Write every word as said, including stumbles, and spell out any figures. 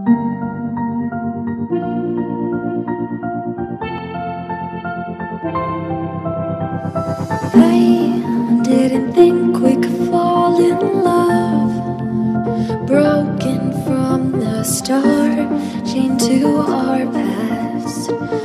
I didn't think we could fall in love, broken from the start, chained to our past.